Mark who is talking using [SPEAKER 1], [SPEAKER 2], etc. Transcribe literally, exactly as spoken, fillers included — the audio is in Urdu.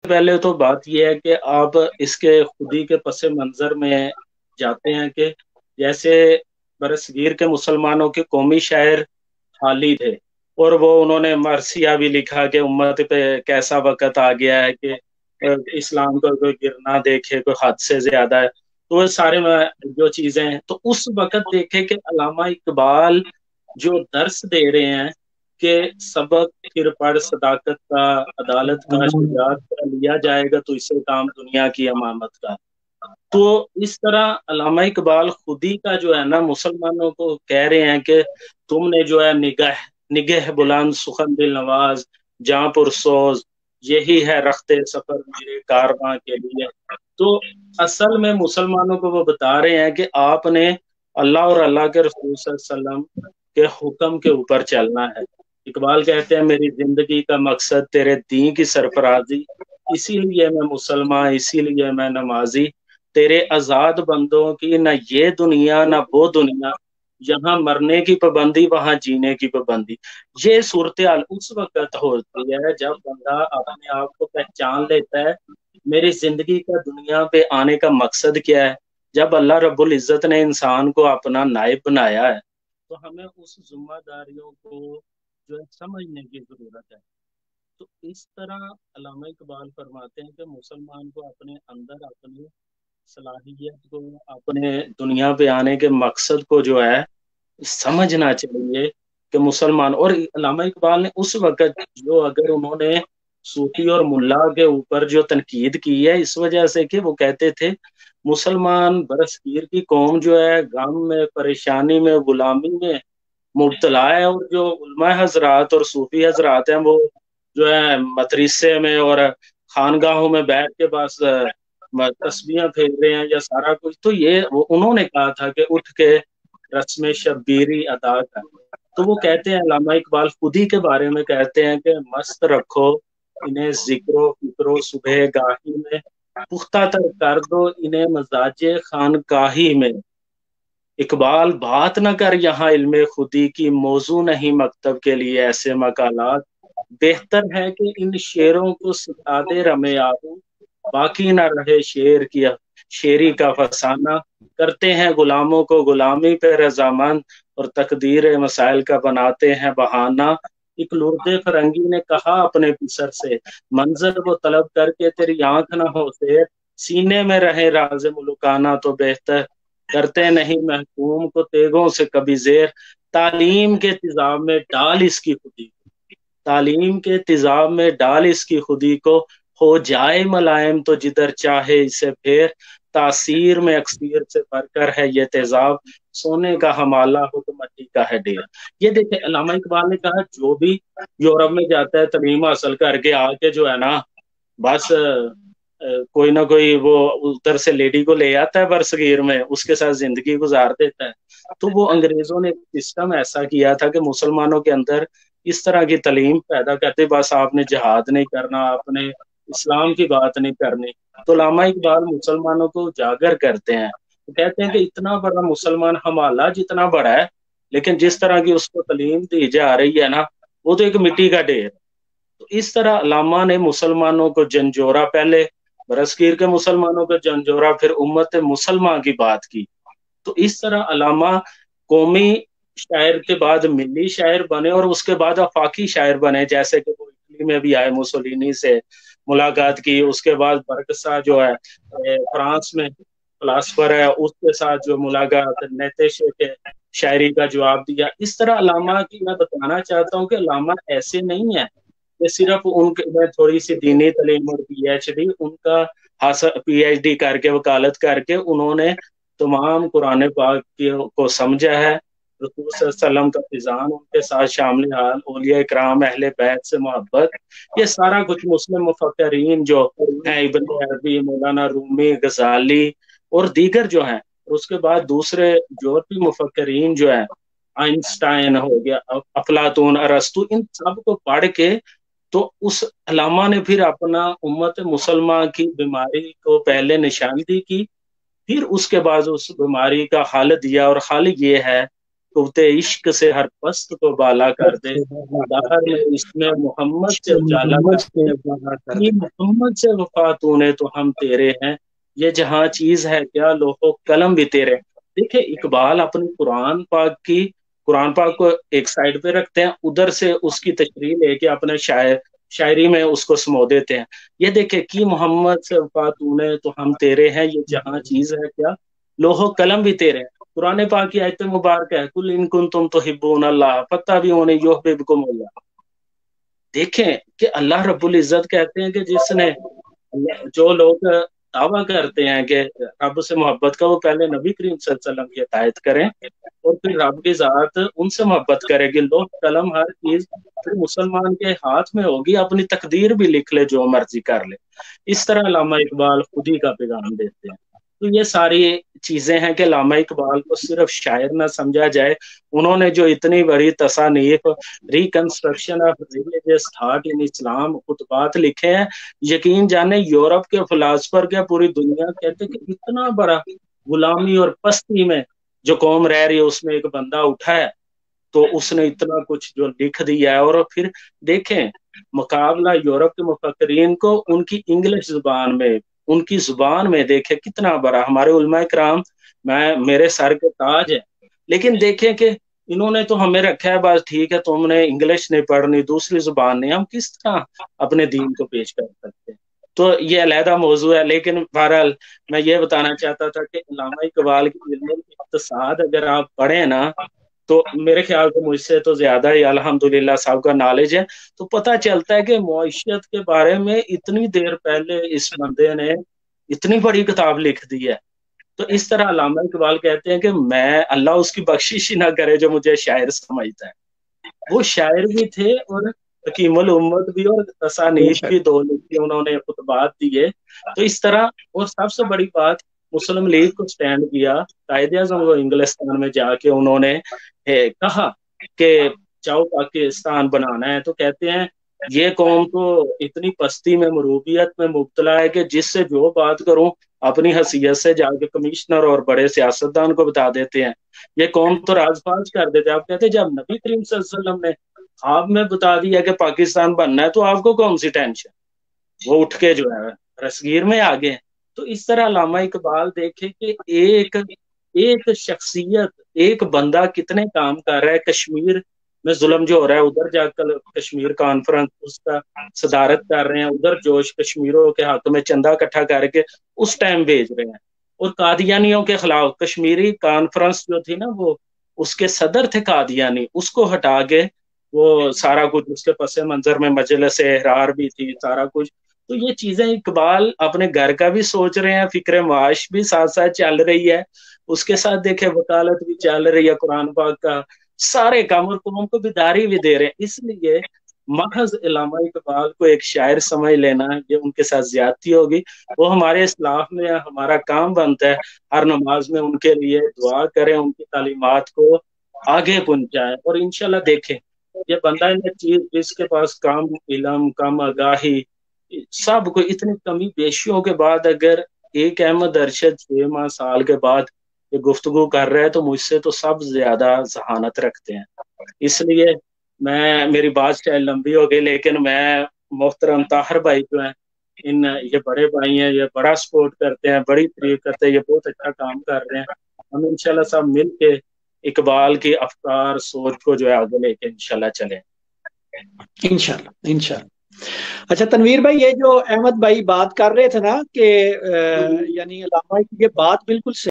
[SPEAKER 1] پہلے تو بات یہ ہے کہ آپ اس کے خودی کے پس منظر میں جاتے ہیں کہ جیسے برصغیر کے مسلمانوں کے قومی شاعر حالی تھے، اور وہ انہوں نے مرثیہ بھی لکھا کہ امت پہ کیسا وقت آ گیا ہے کہ اسلام کو کوئی گرنا دیکھے، کوئی حد سے زیادہ ہے، تو وہ سارے جو چیزیں ہیں، تو اس وقت دیکھے کہ علامہ اقبال جو درس دے رہے ہیں کہ سبق پھر پڑھ صداقت کا، عدالت کا، شجاعت کا، لیا جائے گا تو اسے کام دنیا کی امامت کا۔ تو اس طرح علامہ اقبال خودی کا جو ہے نا مسلمانوں کو کہہ رہے ہیں کہ تم نے جو ہے نگہ نگہ بلند سخن دل نواز جاں پرسوز، یہی ہے رخت سفر میرے کارواں کے لیے۔ تو اصل میں مسلمانوں کو وہ بتا رہے ہیں کہ آپ نے اللہ اور اللہ کے رسول صلی اللہ علیہ وسلم کے حکم کے اوپر چلنا ہے۔ اقبال کہتے ہیں میری زندگی کا مقصد تیرے دین کی سرفرازی، اسی لیے میں مسلمان، اسی لیے میں نمازی، تیرے آزاد بندوں کی نہ یہ دنیا نہ وہ دنیا، یہاں مرنے کی پابندی وہاں جینے کی پابندی۔ یہ صورتحال اس وقت ہوتی ہے جب بندہ اپنے آپ کو پہچان لیتا ہے میری زندگی کا دنیا پہ آنے کا مقصد کیا ہے۔ جب اللہ رب العزت نے انسان کو اپنا نائب بنایا ہے تو ہمیں اس ذمہ داریوں کو جو ہے سمجھنے کی ضرورت ہے۔ تو اس طرح علامہ اقبال فرماتے ہیں کہ مسلمان کو اپنے اندر اپنی صلاحیت کو، اپنے دنیا پہ آنے کے مقصد کو جو ہے سمجھنا چاہیے کہ مسلمان، اور علامہ اقبال نے اس وقت جو اگر انہوں نے صوفی اور ملا کے اوپر جو تنقید کی ہے اس وجہ سے کہ وہ کہتے تھے مسلمان برصغیر کی قوم جو ہے غم میں، پریشانی میں، غلامی میں مبتلا ہے، اور جو علماء حضرات اور صوفی حضرات ہیں وہ جو ہے مدرسے میں اور خانگاہوں میں بیٹھ کے بس تسبیحاں پھیر رہے ہیں یا سارا کچھ۔ تو یہ وہ انہوں نے کہا تھا کہ اٹھ کے رسم شبیری ادا کر۔ تو وہ کہتے ہیں علامہ اقبال خودی کے بارے میں کہتے ہیں کہ مست رکھو انہیں ذکر و فکر و صبح گاہی میں، پختہ تر کر دو انہیں مزاج خانقاہی میں۔ اقبال بات نہ کر یہاں علم خودی کی، موضوع نہیں مکتب کے لیے ایسے مقالات، بہتر ہے کہ ان شعروں کو سکھا دے رمے آہو، باقی نہ رہے شعر کیا شیری کا فسانہ، کرتے ہیں غلاموں کو غلامی پہ رضامند اور تقدیر مسائل کا بناتے ہیں بہانہ۔ ایک لرد فرنگی نے کہا اپنے پسر سے منظر وہ طلب کر کے تیری آنکھ نہ ہو سیر، سینے میں رہے راز ملوکانہ تو بہتر، کرتے نہیں محکوم کو تیغوں سے کبھی زیر، تعلیم کے تیزاب میں ڈال اس کی خودی کو، تعلیم کے تیزاب میں ڈال اس کی خودی کو، ہو جائے ملائم تو جدھر چاہے اسے پھیر، تاثیر میں اکثیر سے بڑھ کر ہے یہ تیزاب، سونے کا حمالہ ہو تو مٹی کا ہے ڈیر۔ یہ دیکھیں علامہ اقبال نے کہا جو بھی یورپ میں جاتا ہے تعلیم حاصل کر کے آ کے جو ہے نا بس کوئی نہ کوئی وہ ادھر سے لیڈی کو لے آتا ہے برصغیر میں، اس کے ساتھ زندگی گزار دیتا ہے۔ تو وہ انگریزوں نے سسٹم ایسا کیا تھا کہ مسلمانوں کے اندر اس طرح کی تعلیم پیدا کرتے، بس آپ نے جہاد نہیں کرنا، آپ نے اسلام کی بات نہیں کرنی۔ تو علامہ اقبال مسلمانوں کو اجاگر کرتے ہیں، کہتے ہیں کہ اتنا بڑا مسلمان حمالہ جتنا بڑا ہے لیکن جس طرح کی اس کو تعلیم دی جا رہی ہے نا وہ تو ایک مٹی کا ڈھیر۔ تو اس طرح علامہ نے مسلمانوں کو جنجورا، پہلے برصغیر کے مسلمانوں کو جنجورا، پھر امت مسلمان کی بات کی۔ تو اس طرح علامہ قومی شاعر کے بعد ملی شاعر بنے اور اس کے بعد آفاقی شاعر بنے، جیسے کہ وہ اٹلی میں بھی آئے، موسولینی سے ملاقات کی، اس کے بعد برکسا جو ہے فرانس میں فلاسفر ہے اس کے ساتھ جو ملاقات، نیتیشے کے شاعری کا جواب دیا۔ اس طرح علامہ کی میں بتانا چاہتا ہوں کہ علامہ ایسے نہیں ہے کہ صرف ان کے میں تھوڑی سی دینی تعلیم اور پی ایچ ڈی ان کا حاصل، پی ایچ ڈی کر کے وکالت کر کے انہوں نے تمام قرآن پاک کو سمجھا ہے، رسول صلی اللہ علیہ وسلم کا فیضان ان کے ساتھ شامل حال، اولیاء اکرام، اہل بیت سے محبت، یہ سارا کچھ مسلم مفکرین جو ہیں ابن عربی، مولانا رومی، غزالی اور دیگر جو ہیں، اور اس کے بعد دوسرے یورپی مفکرین جو ہیں، آئنسٹائن ہو گیا، افلاطون، ارسطو، ان سب کو پڑھ کے تو اس علامہ نے پھر اپنا امت مسلمان کی بیماری کو پہلے نشاندہی کی، پھر اس کے بعد اس بیماری کا حل دیا، اور حل یہ ہے قوت عشق سے ہر پست کو بالا کر دے، دہر میں اس میں محمد سے اجالا کر دے، یہ محمد سے وفا تو نے تو ہم تیرے ہیں، یہ جہاں چیز ہے کیا لوح و قلم بھی تیرے۔ دیکھیں اقبال اپنی قرآن پاک کی قرآن پاک کو ایک سائڈ پہ رکھتے ہیں، ادھر سے اس کی تشریح لے کے اپنے شاعر شاعری میں اس کو سمو دیتے ہیں۔ یہ دیکھیں کہ محمد سے وفا تو نے تو ہم تیرے ہیں، یہ جہاں چیز ہے کیا لوح و قلم بھی تیرے ہیں۔ قرآن پاک کی آیت مبارک ہے کل ان کنتم تحبون اللہ فاتبعونی یحببکم اللہ۔ دیکھیں کہ اللہ رب العزت کہتے ہیں کہ جس نے جو لوگ دعویٰ کرتے ہیں کہ رب سے محبت کا، وہ پہلے نبی کریم صلی اللہ علیہ وسلم کی اطاعت کریں اور پھر رب کی ذات ان سے محبت کرے گی۔ لوح قلم ہر چیز پھر مسلمان کے ہاتھ میں ہوگی، اپنی تقدیر بھی لکھ لے جو مرضی کر لے۔ اس طرح علامہ اقبال خودی کا پیغام دیتے ہیں۔ تو یہ ساری چیزیں ہیں کہ علامہ اقبال کو صرف شاعر نہ سمجھا جائے، انہوں نے جو اتنی بڑی تصانیف reconstruction of religious thought in Islam خطبات لکھے ہیں، یقین جانے یورپ کے فلاسفر کے پوری دنیا کہتے کہ اتنا بڑا غلامی اور پستی میں جو قوم رہ رہی ہے اس میں ایک بندہ اٹھا ہے تو اس نے اتنا کچھ جو لکھ دیا ہے۔ اور پھر دیکھیں مقابلہ یورپ کے مفکرین کو ان کی انگلش زبان میں، ان کی زبان میں دیکھیں کتنا بڑا۔ ہمارے علماء کرام میں میرے سر کے تاج ہے، لیکن دیکھیں کہ انہوں نے تو ہمیں رکھا ہے بس ٹھیک ہے تم نے انگلش نہیں پڑھنی، دوسری زبان نہیں، ہم کس طرح اپنے دین کو پیش کر سکتے ہیں؟ تو یہ علیحدہ موضوع ہے۔ لیکن بہرحال میں یہ بتانا چاہتا تھا کہ علامہ اقبال کی علم اقتصاد اگر آپ پڑھیں نا تو میرے خیال سے مجھ سے تو زیادہ ہی الحمدللہ صاحب کا نالج ہے، تو پتہ چلتا ہے کہ معیشت کے بارے میں اتنی دیر پہلے اس بندے نے اتنی بڑی کتاب لکھ دی ہے۔ تو اس طرح علامہ اقبال کہتے ہیں کہ میں اللہ اس کی بخشش ہی نہ کرے جو مجھے شاعر سمجھتا ہے۔ وہ شاعر بھی تھے اور حکیم الامت بھی، اور تصانیف بھی دو لکھی انہوں نے، خطبات دیے۔ تو اس طرح، اور سب سے بڑی بات مسلم لیگ کو سٹینڈ کیا، قائد اعظم وہ انگلستان میں جا کے انہوں نے کہا کہ چاہو پاکستان بنانا ہے، تو کہتے ہیں یہ قوم تو اتنی پستی میں مروبیت میں مبتلا ہے کہ جس سے جو بات کروں اپنی حیثیت سے جا کے کمشنر اور بڑے سیاستدان کو بتا دیتے ہیں، یہ قوم تو راز پاز کر دیتے ہیں۔ آپ کہتے ہیں جب نبی کریم صلی اللہ علیہ وسلم نے خواب میں بتا دیا کہ پاکستان بننا ہے تو آپ کو کون سی ٹینشن؟ وہ اٹھ کے جو ہے رسگیر میں آگے ہیں۔ تو اس طرح علامہ اقبال دیکھے کہ ایک ایک شخصیت، ایک بندہ کتنے کام کر رہا ہے۔ کشمیر میں ظلم جو ہو رہا ہے ادھر جا کر کشمیر کانفرنس اس کا صدارت کر رہے ہیں، ادھر جوش کشمیروں کے حق میں چندہ اکٹھا کر کے اس ٹائم بھیج رہے ہیں، اور قادیانیوں کے خلاف کشمیری کانفرنس جو تھی نا وہ اس کے صدر تھے قادیانی، اس کو ہٹا کے وہ سارا کچھ اس کے پس منظر میں مجلس احرار بھی تھی، سارا کچھ۔ تو یہ چیزیں اقبال اپنے گھر کا بھی سوچ رہے ہیں، فکر معاش بھی ساتھ ساتھ چل رہی ہے، اس کے ساتھ دیکھیں وکالت بھی چل رہی ہے قرآن پاک کا، سارے کام، اور قوم کو بیداری بھی دے رہے ہیں۔ اس لیے محض علامہ اقبال کو ایک شاعر سمجھ لینا یہ ان کے ساتھ زیادتی ہوگی۔ وہ ہمارے اسلاف میں ہمارا کام بنتا ہے ہر نماز میں ان کے لیے دعا کریں، ان کی تعلیمات کو آگے پہنچائیں، اور انشاءاللہ دیکھیں یہ بندہ چیز جس کے پاس کم علم، کم آگاہی، سب کو اتنی کمی بیشیوں کے بعد اگر ایک احمد ارشد چھ ماہ سال کے بعد یہ گفتگو کر رہے ہیں تو مجھ سے تو سب زیادہ ذہانت رکھتے ہیں۔ اس لیے میں میری بات چاہے لمبی ہو گئی، لیکن میں محترم طاہر بھائی جو ہیں ان یہ بڑے بھائی ہیں، یہ بڑا سپورٹ کرتے ہیں، بڑی تعریف کرتے ہیں، یہ بہت اچھا کام کر رہے ہیں۔ ہم انشاءاللہ سب مل کے اقبال کی افکار سوچ کو جو ہے آگے لے کے انشاءاللہ چلیں
[SPEAKER 2] انشاءاللہ انشاءاللہ۔ اچھا تنویر بھائی، یہ جو احمد بھائی بات کر رہے تھے نا کہ یعنی علامہ کی یہ بات بالکل